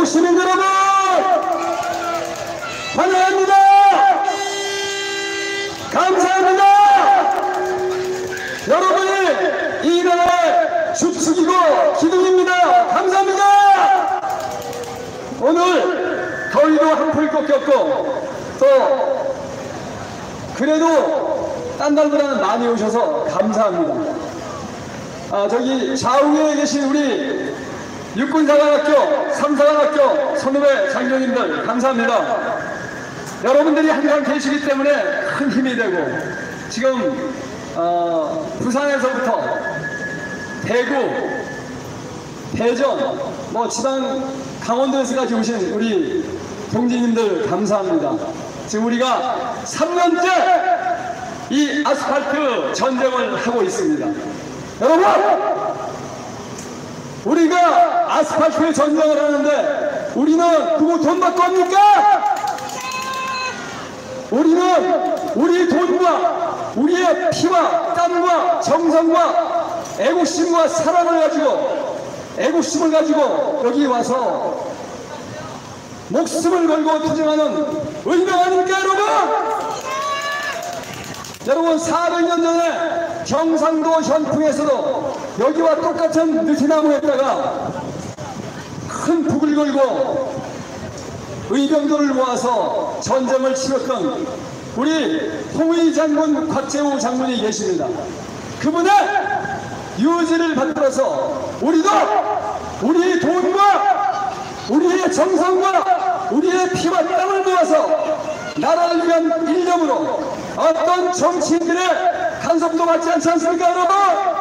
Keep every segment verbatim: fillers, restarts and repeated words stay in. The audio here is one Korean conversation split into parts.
대구 시민 여러분 환영합니다. 감사합니다. 여러분이 이 나라의 주축이고 기둥입니다. 감사합니다. 오늘 더위도 한풀 꺾였고 또 그래도 딴 날보다는 많이 오셔서 감사합니다. 아, 저기 좌우에 계신 우리 육군사관학교, 삼사관학교 선후배 장교님들 감사합니다. 여러분들이 항상 계시기 때문에 큰 힘이 되고 지금 어, 부산에서부터 대구, 대전, 뭐 지방 강원도에서까지 오신 우리 동지님들 감사합니다. 지금 우리가 삼 년째 이 아스팔트 전쟁을 하고 있습니다. 여러분, 우리가 아스팔트 전쟁을 하는데 우리는 누구 돈 받고 합니까? 우리는 우리 돈과 우리의 피와 땀과 정성과 애국심과 사랑을 가지고 애국심을 가지고 여기 와서 목숨을 걸고 투쟁하는 의병 아닙니까 여러분? 여러분 사백 년 전에 경상도 현풍에서도 여기와 똑같은 느티나무에다가 큰 북을 걸고 의병들을 모아서 전쟁을 치렀던 우리 홍의 장군 곽재우 장군이 계십니다. 그분의 유지를 받들어서 우리도 우리의 돈과 우리의 정성과 우리의 피와 땀을 모아서 나라를 위한 일념으로 어떤 정치인들의 간섭도 받지 않지 않습니까 여러분?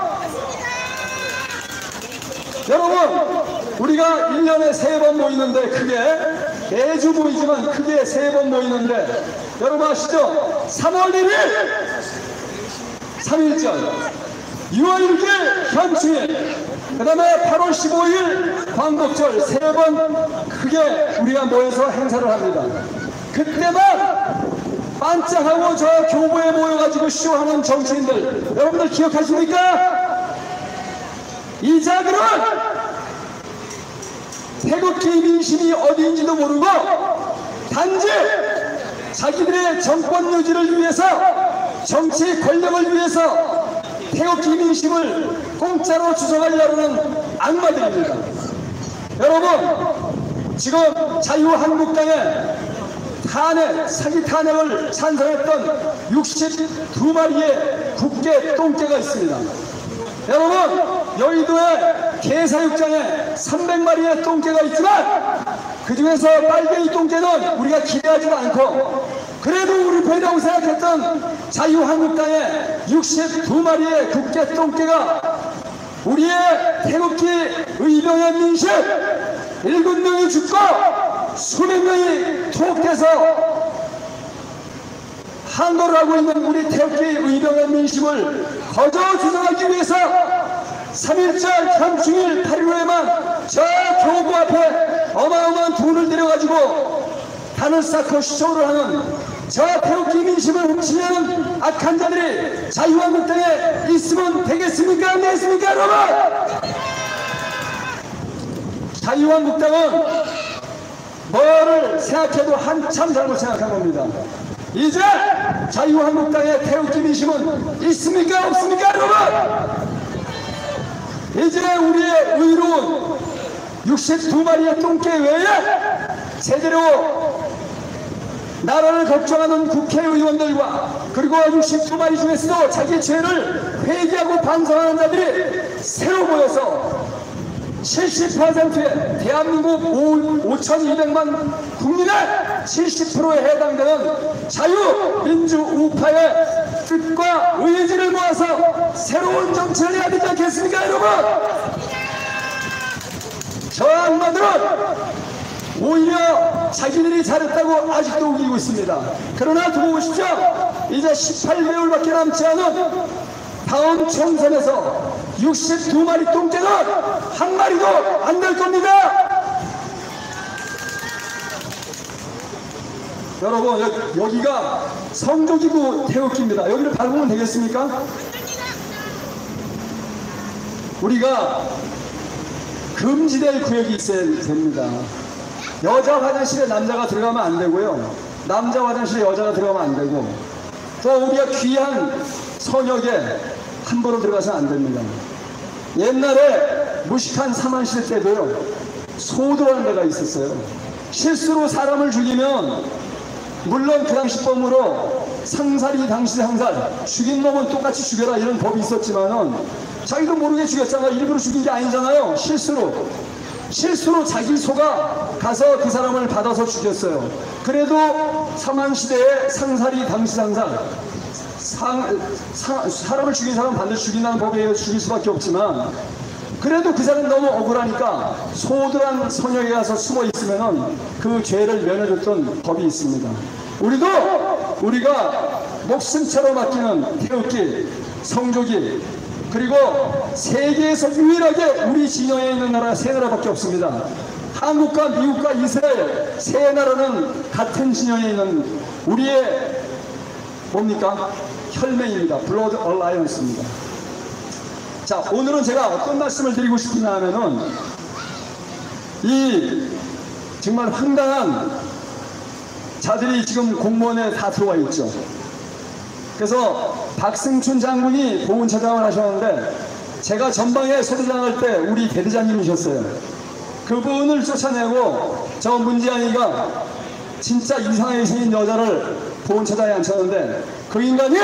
여러분, 우리가 일 년에 세 번 모이는데 크게 매주 모이지만 크게 세 번 모이는데 여러분 아시죠? 삼월 일일 삼일절, 유월 일일 현충일, 그 다음에 팔월 십오일 광복절 세 번 크게 우리가 모여서 행사를 합니다. 그때만 반짝하고 저 교보에 모여가지고 쇼하는 정치인들 여러분들 기억하십니까? 이 자들은 태극기 민심이 어디인지도 모르고 단지 자기들의 정권 유지를 위해서 정치 권력을 위해서 태극기 민심을 공짜로 주워가려는 악마들입니다. 여러분, 지금 자유한국당에 탄핵, 사기 탄핵을 찬성했던 육십이 마리의 국개 똥개가 있습니다. 여러분, 여의도의 개사육장에 삼백 마리의 똥개가 있지만 그 중에서 빨갱이 똥개는 우리가 기대하지도 않고 그래도 우리 배라고 생각했던 자유한국당의 육십이 마리의 국개 똥개가 우리의 태극기 의병의 민심 일곱 명이 죽고 수백 명이 투옥돼서 항거를 하고 있는 우리 태극기 의병의 민심을 거저 주장하기 위해서 삼일절 현충일 팔 일후에만 저 교구 앞에 어마어마한 돈을 들여가지고 단을 쌓고 시초를 하는 저 태극기 민심을 훔치려는 악한 자들이 자유한국당에 있으면 되겠습니까? 안 되겠습니까 여러분? 자유한국당은 뭐를 생각해도 한참 잘못 생각한 겁니다. 이제 자유한국당의 태극기 민심은 있습니까? 없습니까 여러분? 이제 우리의 의로운 육십이 마리의 똥개 외에 제대로 나라를 걱정하는 국회의원들과 그리고 육십이 마리 중에서도 자기 죄를 회개하고 반성하는 자들이 새로 모여서 칠십 퍼센트의 대한민국 오천이백만 국민의 칠십 퍼센트에 해당되는 자유민주우파의 뜻과 의지를 모아서 새로운 정치를 해야 되지 않겠습니까 여러분? 저 악마들은 오히려 자기들이 잘했다고 아직도 우기고 있습니다. 그러나 두고 보십시오. 이제 십팔 개월밖에 남지 않은 다음 총선에서 육십이 마리 똥개는 한 마리도 안 될 겁니다. 여러분, 여, 여기가 성조기구 태극기입니다. 여기를 밟으면 되겠습니까? 우리가 금지될 구역이 있어야 됩니다. 여자 화장실에 남자가 들어가면 안 되고요. 남자 화장실에 여자가 들어가면 안 되고, 또 우리가 귀한 성역에 함부로 들어가서는 안 됩니다. 옛날에 무식한 사만실 때도요, 소도라는 데가 있었어요. 실수로 사람을 죽이면 물론 그 당시 법으로 상살이 당시 상살, 죽인 놈은 똑같이 죽여라 이런 법이 있었지만은 자기도 모르게 죽였잖아. 일부러 죽인 게 아니잖아요. 실수로 실수로 자기 소가 가서 그 사람을 받아서 죽였어요. 그래도 사만시대에 상살이 당시 상살, 상, 사, 사람을 죽인 사람은 반드시 죽인다는 법에 의해서 죽일 수밖에 없지만, 그래도 그 사람이 너무 억울하니까 소들한 성역에 가서 숨어 있으면은 그 죄를 면해줬던 법이 있습니다. 우리도 우리가 목숨처럼 아끼는 태극기, 성조기, 그리고 세계에서 유일하게 우리 진영에 있는 나라가 세 나라밖에 없습니다. 한국과 미국과 이스라엘 세 나라는 같은 진영에 있는 우리의 뭡니까? 혈맹입니다. 블러드 얼라이언스입니다. 자, 오늘은 제가 어떤 말씀을 드리고 싶으냐 하면은, 이 정말 황당한 자들이 지금 공무원에 다 들어와 있죠. 그래서 박승춘 장군이 보훈처장을 하셨는데, 제가 전방에 소대장할 때 우리 대대장님이셨어요. 그분을 쫓아내고 저 문재안이가 진짜 이상하게 생긴 여자를 보훈처장에 앉혔는데, 그 인간이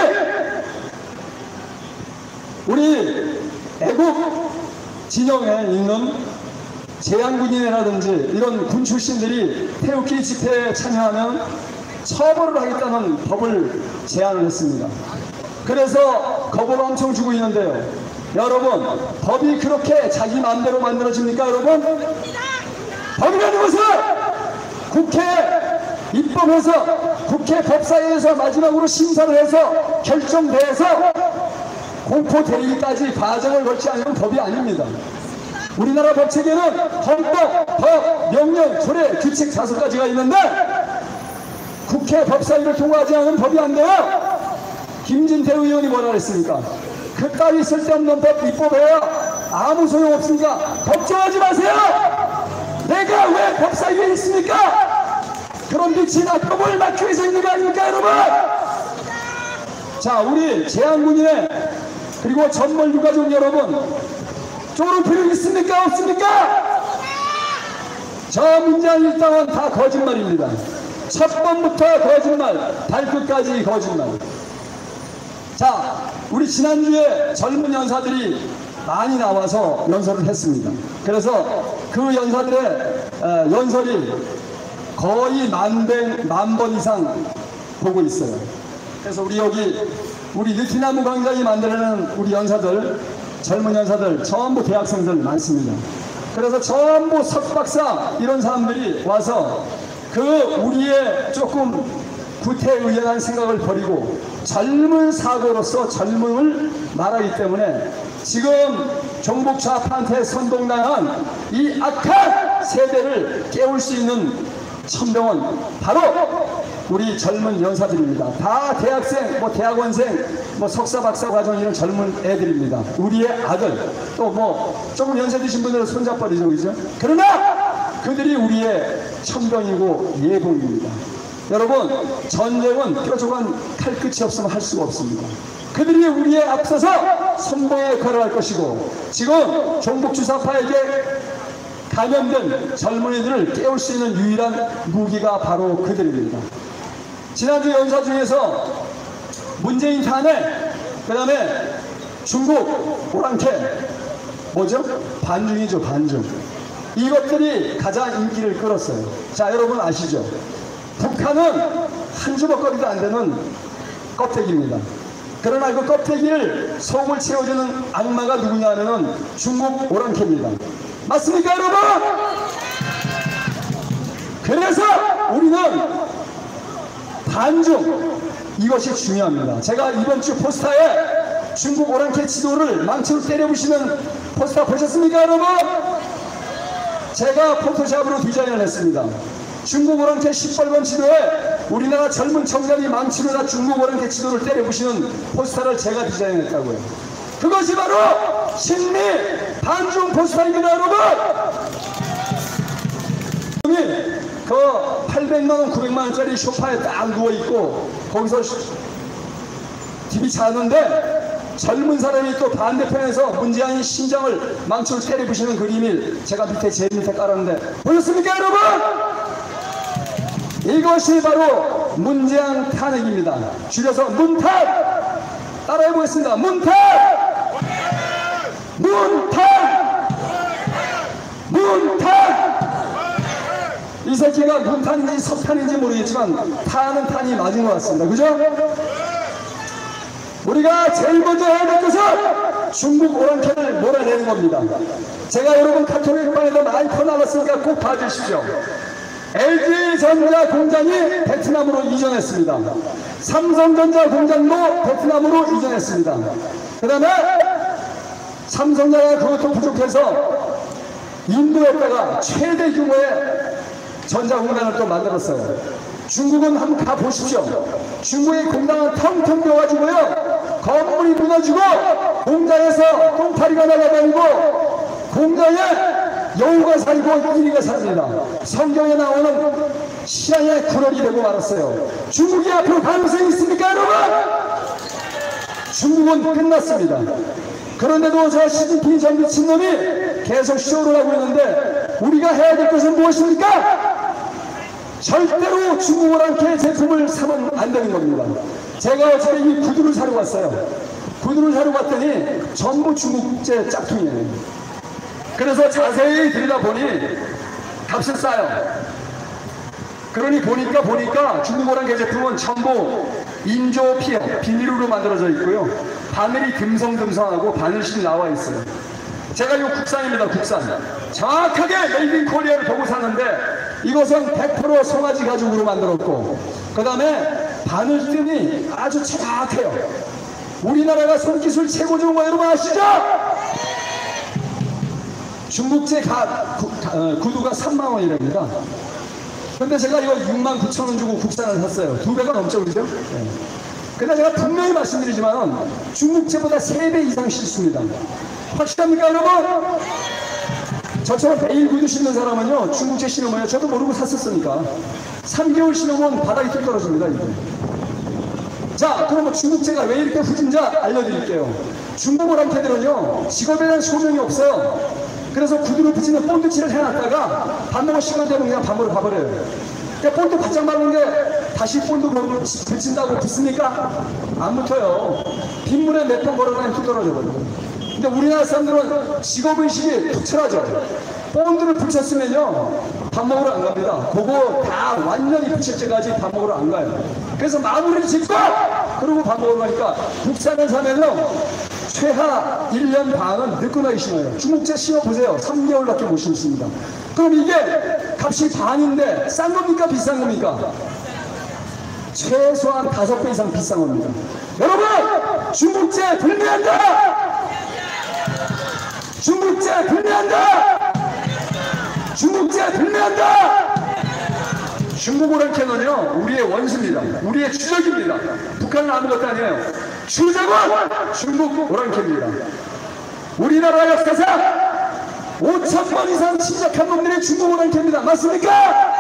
우리 애국 진영에 있는 재향군인이라든지 이런 군 출신들이 태극기 집회에 참여하면 처벌을 하겠다는 법을 제안을 했습니다. 그래서 겁을 엄청 주고 있는데요. 여러분, 법이 그렇게 자기 마음대로 만들어집니까, 여러분? 법이라는 것은 국회 입법해서 국회 법사위에서 마지막으로 심사를 해서 결정돼서 공포 대리기까지 과정을 걸지 않으면 법이 아닙니다. 우리나라 법 체계는 헌법, 법, 명령, 조례, 규칙 다섯 가지가 있는데 국회 법사위를 통과하지 않으면 법이 안 돼요. 김진태 의원이 뭐라 그랬습니까? 그따위 쓸데없는 법 입법해야 아무 소용 없으니까 걱정하지 마세요. 내가 왜 법사위에 있습니까? 그런 빛이 나법을 막기 위해서 있는 거 아닙니까, 여러분? 자, 우리 재향군인의 그리고 전몰 유가족 여러분, 쫄을 필요 있습니까, 없습니까? 저 문재인 일당은 다 거짓말입니다. 첫 번부터 거짓말, 발끝까지 거짓말. 자, 우리 지난주에 젊은 연사들이 많이 나와서 연설을 했습니다. 그래서 그 연사들의 연설이 거의 만 번 이상 보고 있어요. 그래서 우리 여기 우리 느티나무 광장이 만들어내는 우리 연사들, 젊은 연사들 전부 대학생들 많습니다. 그래서 전부 석박사 이런 사람들이 와서 그 우리의 조금 구태의연한 생각을 버리고 젊은 사고로서 젊음을 말하기 때문에 지금 종북 좌파한테 선동당한 이 악한 세대를 깨울 수 있는 천병은 바로 우리 젊은 연사들입니다. 다 대학생, 뭐 대학원생, 뭐 석사, 박사 과정 이런 젊은 애들입니다. 우리의 아들, 또 뭐 조금 연세 드신 분들은 손잡버리죠, 그죠? 그러나 그들이 우리의 천병이고 예봉입니다. 여러분, 전쟁은 뾰족한 칼끝이 없으면 할 수가 없습니다. 그들이 우리에 앞서서 선봉의 역할을 할 것이고, 지금 종북주사파에게 감염된 젊은이들을 깨울 수 있는 유일한 무기가 바로 그들입니다. 지난주 연사 중에서 문재인 탄핵, 그 다음에 중국 오랑캐, 뭐죠? 반중이죠, 반중. 이것들이 가장 인기를 끌었어요. 자, 여러분 아시죠? 북한은 한 주먹거리도 안 되는 껍데기입니다. 그러나 그 껍데기를 속을 채워주는 악마가 누구냐 하면은 중국 오랑캐입니다. 맞습니까, 여러분? 그래서 우리는 반중, 이것이 중요합니다. 제가 이번 주 포스터에 중국 오랑캐 지도를 망치로 때려부시는 포스터 보셨습니까, 여러분? 제가 포토샵으로 디자인을 했습니다. 중국 오랑캐 시뻘 번 지도에 우리나라 젊은 청년이 망치로 다 중국 오랑캐 지도를 때려부시는 포스터를 제가 디자인했다고요. 그것이 바로 친미 반중 포스터입니다, 여러분! 팔백만 원, 구백만 원짜리 소파에 딱 누워있고 거기서 티비 자는데 젊은 사람이 또 반대편에서 문재인이 심장을 망치로 때려부시는 그림을 제가 밑에 제 밑에 깔았는데 보셨습니까 여러분? 이것이 바로 문재인 탄핵입니다. 줄여서 문탄! 따라해보겠습니다. 문탄! 문탄! 문탄! 이 새끼가 문탄인지 석탄인지 모르겠지만 탄은 탄이 맞은 것 같습니다. 그죠? 우리가 제일 먼저 해야 될 것은 중국 오랑캐를 몰아내는 겁니다. 제가 여러분 카톨릭반에도 많이 퍼나갔으니까 꼭 봐주십시오. 엘지전자 공장이 베트남으로 이전했습니다. 삼성전자 공장도 베트남으로 이전했습니다. 그 다음에 삼성전자가 그것도 부족해서 인도에다가 최대 규모의 전자공장을 또 만들었어요. 중국은 한번 가보십시오. 중국의 공장은 텅텅 비어가지고요. 건물이 무너지고 공장에서 똥파리가 날아다니고 공장에 여우가 살고 이리가 삽니다. 성경에 나오는 신앙의 군원이 되고 말았어요. 중국이 앞으로 가능성이 있습니까 여러분? 중국은 끝났습니다. 그런데도 저 시진핑 전 미친놈이 계속 쇼를 하고 있는데 우리가 해야 될 것은 무엇입니까? 절대로 중국 오랑캐 제품을 사면 안 되는 겁니다. 제가 어제 이 구두를 사러 갔어요. 구두를 사러 갔더니 전부 중국제 짝퉁이에요. 그래서 자세히 들여다보니 값이 싸요. 그러니 보니까 보니까 중국 오랑캐 제품은 전부 인조 피어, 비닐로 만들어져 있고요. 바늘이 듬성듬성하고 바늘芯이 나와 있어요. 제가 이거 국산입니다. 국산. 정확하게 메이드 인 코리아를 보고 샀는데 이것은 백 퍼센트 송아지 가죽으로 만들었고 그 다음에 바늘끈이 아주 정확해요. 우리나라가 손기술 최고 좋은 거 여러분 아시죠? 중국제 가, 구, 어, 구두가 삼만 원이랍니다. 근데 제가 이거 육만 구천 원 주고 국산을 샀어요. 두 배가 넘죠, 그죠? 네. 근데 제가 분명히 말씀드리지만 중국제보다 세 배 이상 실수입니다. 확실합니까, 여러분? 저처럼 매일 구두 신는 사람은요, 중국제 신으면요, 저도 모르고 샀었으니까. 삼 개월 신으면 바닥이 뚝 떨어집니다, 이게. 자, 그러면 중국제가 왜 이렇게 후진자 알려드릴게요. 중국 오랑캐들은요, 직업에 대한 소명이 없어요. 그래서 구두를 붙이는 본드칠을 해놨다가 밥 먹을 시간 되면 그냥 밥으로 가버려요. 그러니까 본드 바짝 맞는데 다시 본드 붙인다고 붙습니까? 안 붙어요. 빗물에 몇 번 걸어다니면 뚝 떨어져버려요. 근데 우리나라 사람들은 직업의식이 투철하죠. 본드를 붙였으면요 밥 먹으러 안 갑니다. 그거 다 완전히 붙일 때까지 밥 먹으러 안 가요. 그래서 마무리를 짓고 그러고 밥 먹으러 가니까 국산을 사면요 최하 일 년 반은 늦거나게 신어요. 중국제 신어보세요. 삼 개월밖에 못 신습니다. 그럼 이게 값이 반인데 싼 겁니까 비싼 겁니까? 최소한 다섯 배 이상 비싼 겁니다. 여러분 중국제 불매한다! 중국제 불매한다! 중국제 불매한다! 중국 오랑캐는요 우리의 원수입니다. 우리의 추적입니다. 북한은 아무것도 아니에요. 추적은 중국 오랑캐입니다. 우리나라 역사상 오천 번 이상 침략한 놈들이 중국 오랑캐입니다. 맞습니까?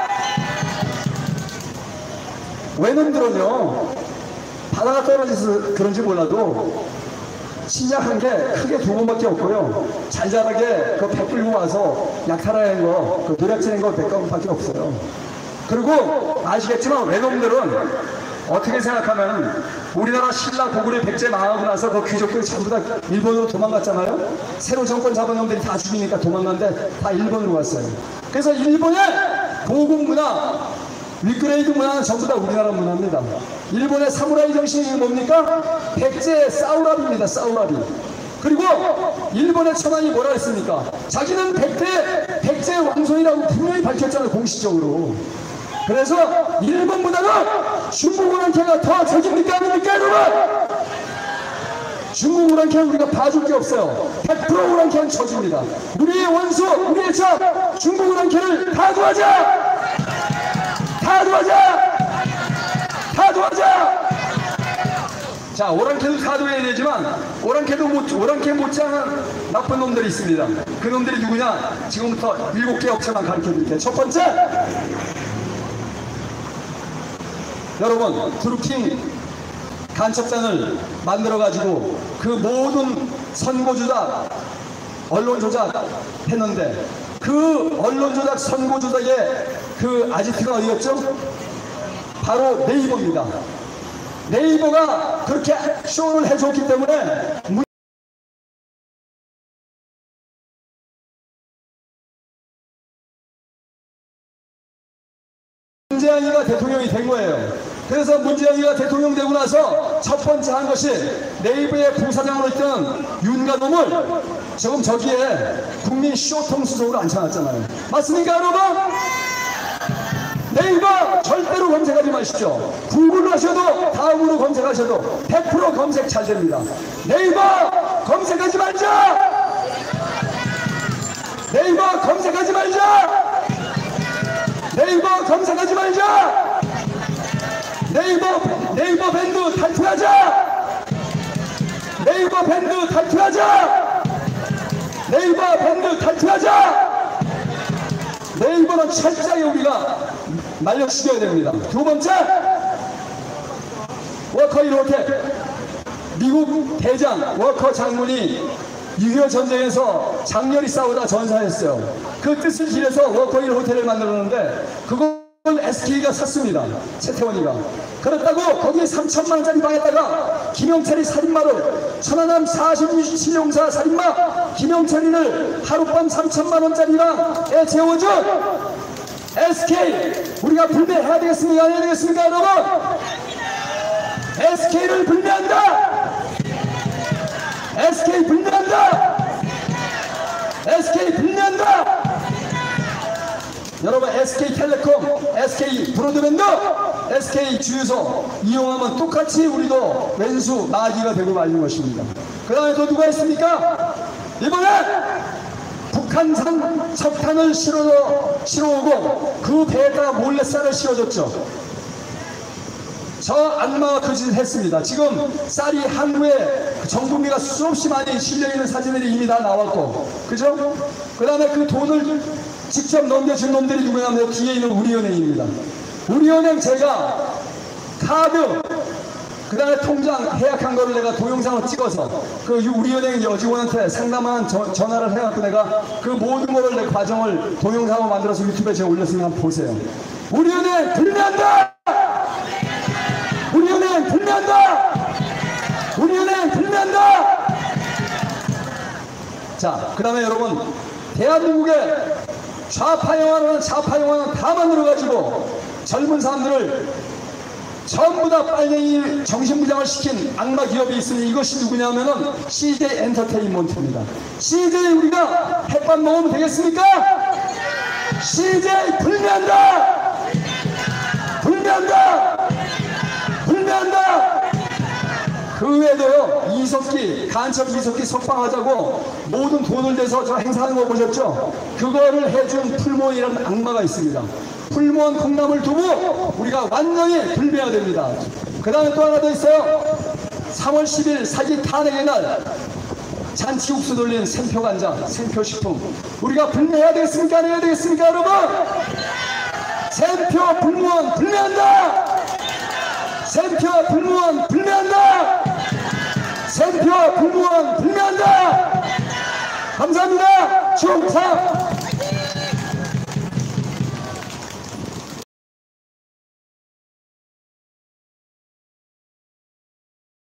외놈들은요 바다가 떨어져서 그런지 몰라도 침략한 게 크게 두 번밖에 없고요. 잘잘하게 그 배 끌고 와서 약탈하는 거, 그 노략질한 거 백 건밖에 없어요. 그리고 아시겠지만 외놈들은 어떻게 생각하면 우리나라 신라 고구려 백제 망하고 나서 그 귀족들이 전부 다 일본으로 도망갔잖아요. 새로 정권 잡은 놈들이 다 죽이니까 도망갔는데 다 일본으로 갔어요. 그래서 일본의 고국 문화, 위그레이드 문화는 전부 다 우리나라 문화입니다. 일본의 사무라이 정신이 뭡니까? 백제 싸우라비입니다. 싸우라비. 그리고 일본의 천황이 뭐라 했습니까? 자기는 백대, 백제 왕손이라고 분명히 밝혔잖아요. 공식적으로. 그래서 일본보다는 중국 오랑캐가 더 적입니까 아닙니까 여러분? 중국 오랑캐는 우리가 봐줄 게 없어요. 백 퍼센트 오랑캐는 적입니다. 우리의 원수, 우리의 적, 중국 오랑캐를 다 도와자! 다 도와자! 다 도와자! 자, 오랑캐도 다 도와야 되지만 오랑캐도 못, 오랑캐 못지않은 나쁜 놈들이 있습니다. 그 놈들이 누구냐? 지금부터 일곱 개 업체만 가르쳐 드릴게요. 첫 번째, 여러분 드루킹 간첩장을 만들어가지고 그 모든 선거조작, 언론조작 했는데 그 언론조작, 선거조작의 그 아지트가 어디였죠? 바로 네이버입니다. 네이버가 그렇게 쇼를 해줬기 때문에 문재영이가 대통령이 된 거예요. 그래서 문재영이가 대통령 되고 나서 첫 번째 한 것이 네이버의 부사장으로 있던 윤가놈을 지금 저기에 국민 쇼통수석으로 앉혀놨잖아요. 맞습니까 여러분? 네이버 절대로 검색하지 마십시오. 구글로 하셔도 다음으로 검색하셔도 백 퍼센트 검색 잘 됩니다. 네이버 검색하지 말자! 네이버 검색하지 말자! 네이버 검색하지 말자! 네이버, 네이버 밴드 탈퇴하자! 네이버 밴드 탈퇴하자! 네이버 밴드 탈퇴하자! 네이버는 철저하게 우리가 말려 죽여야 됩니다. 두 번째, 워커 이렇게 미국 대장 워커 장군이 육이오 전쟁에서 장렬히 싸우다 전사했어요. 그 뜻을 기해서 워커힐 호텔을 만들었는데 그걸 에스케이가 샀습니다. 최태원이가. 그렇다고 거기에 삼천만 원짜리 방에다가 김영철이 살인마를 천안함 사십칠 형사 살인마 김영철이를 하룻밤 삼천만 원짜리 방에 재워준 에스케이 우리가 불매해야 되겠습니까? 안 해야 되겠습니까 여러분? 에스케이를 불매한다! 에스케이 불매한다! 에스케이 불매한다! 여러분 에스케이텔레콤, 에스케이 브로드밴드, 에스케이 주유소 이용하면 똑같이 우리도 왼수 마귀가 되고 말린 것입니다. 그 다음에 또 누가 있습니까? 이번에 북한산 석탄을 실어, 실어오고 그 배에다가 몰래 쌀을 씌워줬죠. 저 악마가 그 짓을 했습니다. 지금 쌀이 한국에 전 국민가 수없이 많이 실려있는 사진들이 이미 다 나왔고, 그죠? 그 다음에 그 돈을 직접 넘겨준 놈들이 누구냐면 뒤에 있는 우리은행입니다. 우리은행 제가 카드, 그 다음에 통장 해약한 거를 내가 동영상으로 찍어서 그 우리은행 여직원한테 상담한 저, 전화를 해갖고 내가 그 모든 거를 내 과정을 동영상으로 만들어서 유튜브에 제가 올렸으니까 한번 보세요. 우리은행 불매한다! 우리은행 불매한다! 우리은행 불매한다! 자, 그 다음에 여러분 대한민국의 좌파영화는 좌파영화는 다 만들어가지고 젊은 사람들을 전부 다 빨갱이 정신부장을 시킨 악마 기업이 있으니 이것이 누구냐면은 씨제이 엔터테인먼트입니다. 씨제이 우리가 햇밥 먹으면 되겠습니까? 씨제이 불매한다! 불매한다! 불매한다! 그 외에도요, 이석기, 간첩 이석기 석방하자고 모든 돈을 내서 저 행사하는 거 보셨죠? 그거를 해준 풀무원이라는 악마가 있습니다. 풀무원 콩나물 두부 우리가 완전히 불매해야 됩니다. 그 다음에 또 하나 더 있어요. 삼월 십일 사기 탄핵의 날 잔치국수 돌린 생표간장, 생표식품 우리가 불매해야 되겠습니까? 안 해야 되겠습니까 여러분? 생표 풀무원 불매한다! 생표 불무원 불매한다! 생표 불무원 불매한다! 감사합니다. 충성!